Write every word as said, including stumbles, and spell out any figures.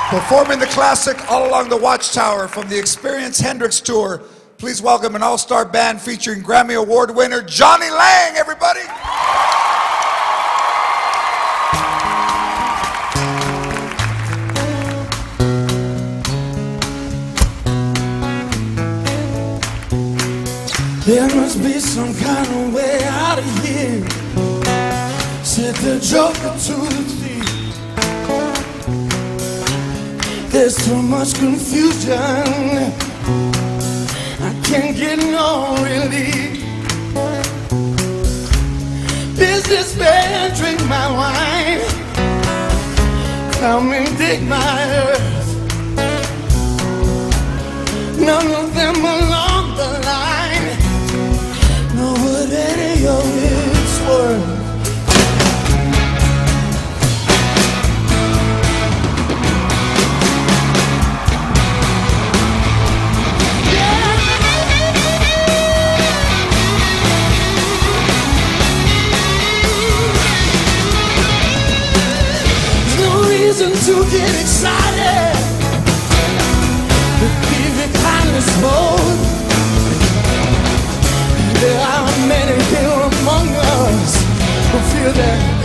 Performing the classic All Along the Watchtower from the Experience Hendrix Tour, please welcome an all-star band featuring Grammy Award winner Johnny Lang, everybody. There must be some kind of way out of here, said the joker to the thief. There's too much confusion, I can't get no relief. Businessman, drink my wine, come and dig my earth. None of them along the line know what any of it's worth. To get excited, the fever kindness mode. There are many here among us who feel that